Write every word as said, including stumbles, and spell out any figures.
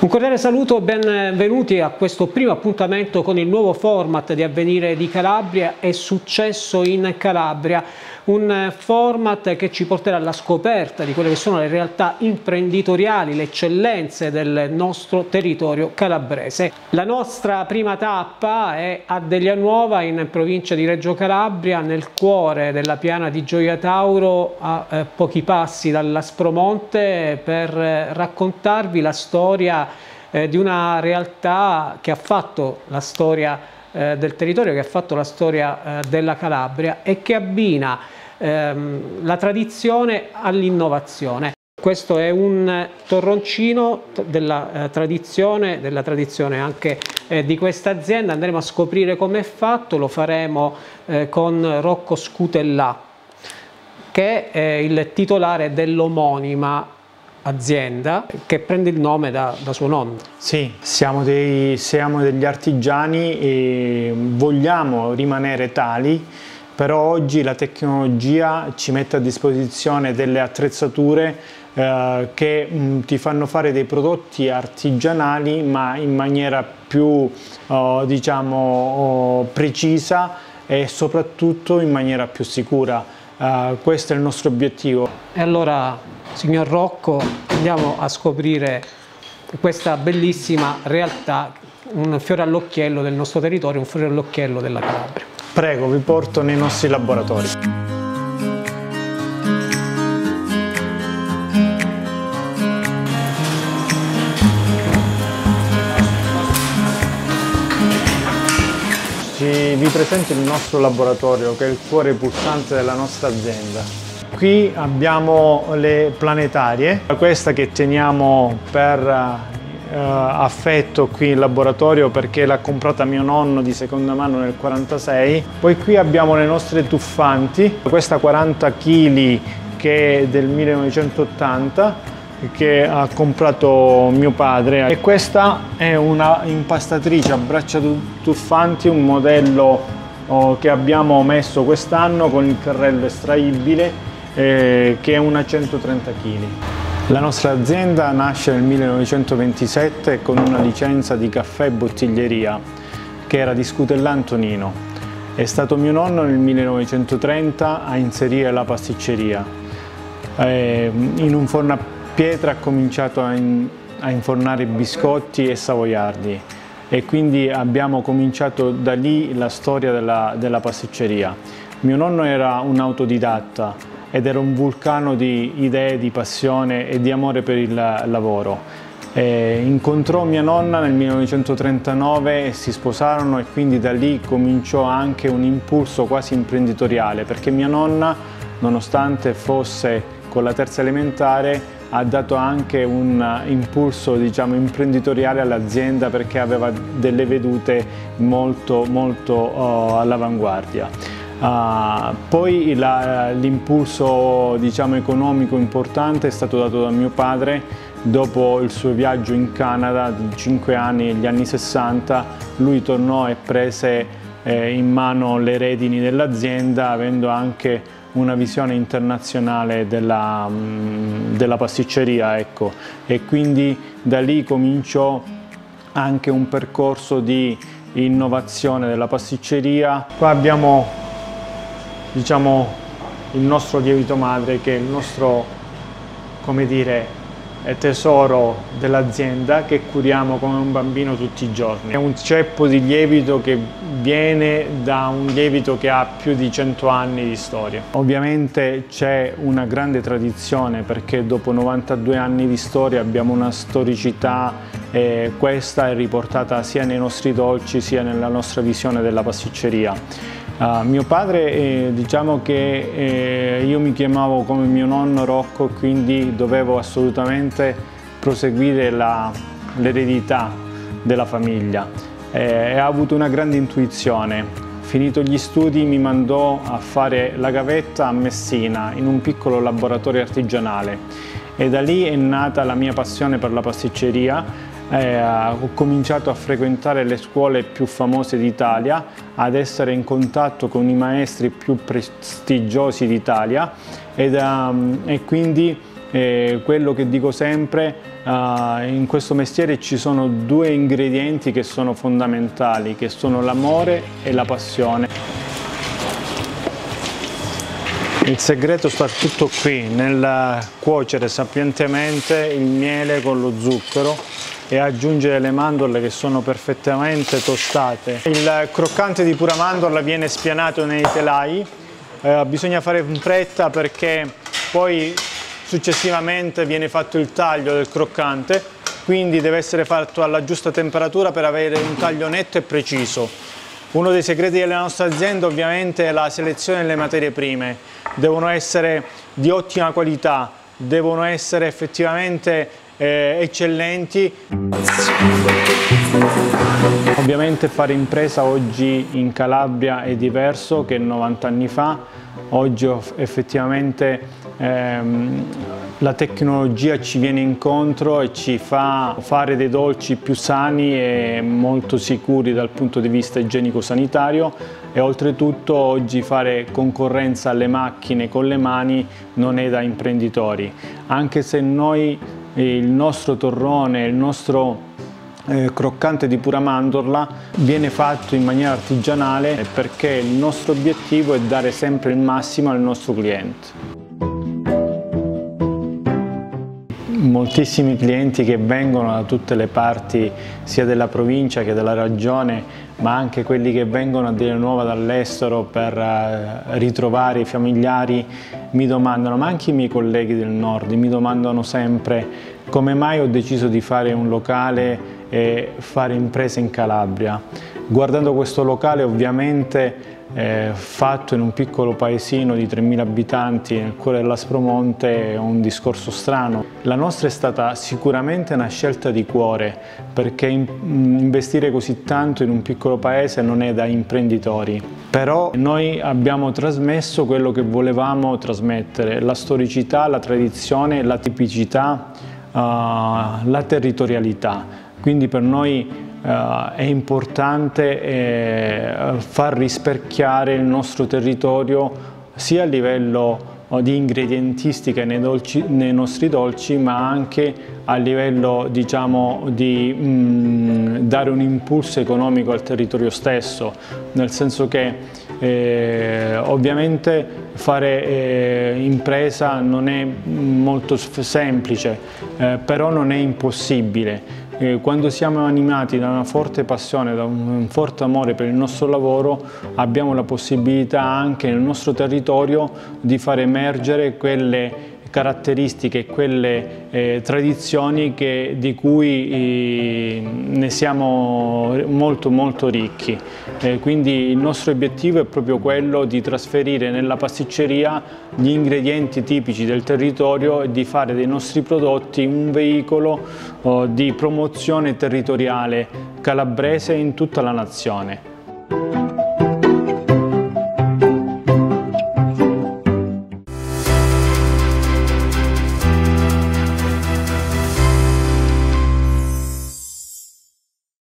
Un cordiale saluto, benvenuti a questo primo appuntamento con il nuovo format di Avvenire di Calabria e Successo in Calabria, un format che ci porterà alla scoperta di quelle che sono le realtà imprenditoriali, le eccellenze del nostro territorio calabrese. La nostra prima tappa è a Deglianuova, in provincia di Reggio Calabria, nel cuore della piana di Gioia Tauro, a eh, pochi passi dall'Aspromonte, per eh, raccontarvi la storia eh, di una realtà che ha fatto la storia eh, del territorio, che ha fatto la storia eh, della Calabria e che abbina ehm, la tradizione all'innovazione. Questo è un torroncino della eh, tradizione, della tradizione anche eh, di questa azienda. Andremo a scoprire come è fatto, lo faremo eh, con Rocco Scutellà, che è il titolare dell'omonima azienda che prende il nome da, da suo nonno. Sì, siamo, dei, siamo degli artigiani e vogliamo rimanere tali, però oggi la tecnologia ci mette a disposizione delle attrezzature eh, che mh, ti fanno fare dei prodotti artigianali ma in maniera più oh, diciamo oh, precisa e soprattutto in maniera più sicura. Uh, questo è il nostro obiettivo. E allora, signor Rocco, andiamo a scoprire questa bellissima realtà, un fiore all'occhiello del nostro territorio, un fiore all'occhiello della Calabria. Prego, vi porto nei nostri laboratori. Vi presento il nostro laboratorio, che è il cuore pulsante della nostra azienda. Qui abbiamo le planetarie, questa che teniamo per uh, affetto qui in laboratorio perché l'ha comprata mio nonno di seconda mano nel quarantasei. Poi qui abbiamo le nostre tuffanti, questa quaranta chili che è del millenovecentottanta, che ha comprato mio padre, e questa è una impastatrice a braccia tuffanti, un modello oh, che abbiamo messo quest'anno con il carrello estraibile, eh, che è una centotrenta chili. La nostra azienda nasce nel millenovecentoventisette con una licenza di caffè e bottiglieria che era di Scutellà Antonino. È stato mio nonno nel millenovecentotrenta a inserire la pasticceria. Eh, in un forno a pietra ha cominciato a, in, a infornare biscotti e savoiardi e quindi abbiamo cominciato da lì la storia della, della pasticceria. Mio nonno era un autodidatta ed era un vulcano di idee, di passione e di amore per il lavoro. E incontrò mia nonna nel millenovecentotrentanove e si sposarono, e quindi da lì cominciò anche un impulso quasi imprenditoriale, perché mia nonna, nonostante fosse con la terza elementare, ha dato anche un impulso, diciamo, imprenditoriale all'azienda, perché aveva delle vedute molto, molto uh, all'avanguardia. Uh, poi l'impulso, diciamo, economico importante è stato dato da mio padre dopo il suo viaggio in Canada di cinque anni negli anni sessanta. Lui tornò e prese eh, in mano le redini dell'azienda, avendo anche una visione internazionale della, della pasticceria, ecco. E quindi da lì cominciò anche un percorso di innovazione della pasticceria. Qua abbiamo, diciamo, il nostro lievito madre, che è il nostro, come dire, tesoro dell'azienda, che curiamo come un bambino tutti i giorni. È un ceppo di lievito che viene da un lievito che ha più di cento anni di storia. Ovviamente c'è una grande tradizione, perché dopo novantadue anni di storia abbiamo una storicità, e questa è riportata sia nei nostri dolci sia nella nostra visione della pasticceria. Uh, mio padre, eh, diciamo che eh, io mi chiamavo come mio nonno Rocco, quindi dovevo assolutamente proseguire l'eredità della famiglia, eh, e ha avuto una grande intuizione. Finito gli studi mi mandò a fare la gavetta a Messina, in un piccolo laboratorio artigianale, e da lì è nata la mia passione per la pasticceria. Eh, ho cominciato a frequentare le scuole più famose d'Italia, ad essere in contatto con i maestri più prestigiosi d'Italia, ed, um, e quindi eh, quello che dico sempre, eh, in questo mestiere ci sono due ingredienti che sono fondamentali, che sono l'amore e la passione. Il segreto sta tutto qui, nel cuocere sapientemente il miele con lo zucchero e aggiungere le mandorle che sono perfettamente tostate. Il croccante di pura mandorla viene spianato nei telai, eh, bisogna fare in fretta perché poi successivamente viene fatto il taglio del croccante, quindi deve essere fatto alla giusta temperatura per avere un taglio netto e preciso. Uno dei segreti della nostra azienda ovviamente è la selezione delle materie prime, devono essere di ottima qualità, devono essere effettivamente eh, eccellenti. Ovviamente fare impresa oggi in Calabria è diverso che novanta anni fa, oggi effettivamente ehm, la tecnologia ci viene incontro e ci fa fare dei dolci più sani e molto sicuri dal punto di vista igienico-sanitario e oltretutto oggi fare concorrenza alle macchine con le mani non è da imprenditori, anche se noi il nostro torrone, il nostro eh, croccante di pura mandorla viene fatto in maniera artigianale perché il nostro obiettivo è dare sempre il massimo al nostro cliente. Moltissimi clienti che vengono da tutte le parti sia della provincia che della regione, ma anche quelli che vengono a dire nuova dall'estero per uh, ritrovare i familiari mi domandano, ma anche i miei colleghi del nord mi domandano sempre come mai ho deciso di fare un locale e fare impresa in Calabria. Guardando questo locale ovviamente Eh, fatto in un piccolo paesino di tremila abitanti nel cuore dell'Aspromonte è un discorso strano. La nostra è stata sicuramente una scelta di cuore perché in, investire così tanto in un piccolo paese non è da imprenditori, però noi abbiamo trasmesso quello che volevamo trasmettere, la storicità, la tradizione, la tipicità, uh, la territorialità, quindi per noi Uh, è importante eh, far rispecchiare il nostro territorio sia a livello uh, di ingredientistica nei, dolci, nei nostri dolci, ma anche a livello, diciamo, di mh, dare un impulso economico al territorio stesso, nel senso che eh, ovviamente fare eh, impresa non è molto semplice, eh, però non è impossibile. Quando siamo animati da una forte passione, da un forte amore per il nostro lavoro, abbiamo la possibilità anche nel nostro territorio di far emergere quelle caratteristiche e quelle eh, tradizioni che, di cui eh, ne siamo molto molto ricchi. Eh, quindi il nostro obiettivo è proprio quello di trasferire nella pasticceria gli ingredienti tipici del territorio e di fare dei nostri prodotti un veicolo oh, di promozione territoriale calabrese in tutta la nazione.